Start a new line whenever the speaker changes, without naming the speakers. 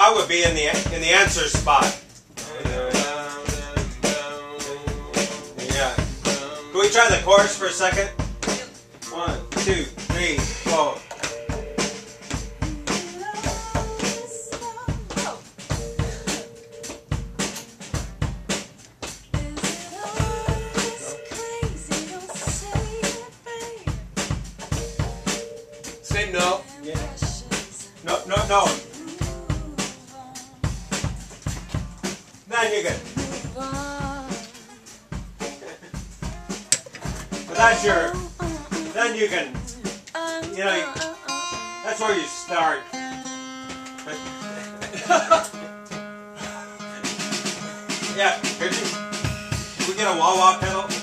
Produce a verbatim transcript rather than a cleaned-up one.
wah would be in the in the answer spot. Yeah. Can we try the chorus for a second? One, two, three, four.
Say no.
Yeah. No, no, no. Then you can. But that's your. Then you can. You know. You, that's where you start. Yeah. Can we get a wah wah pedal?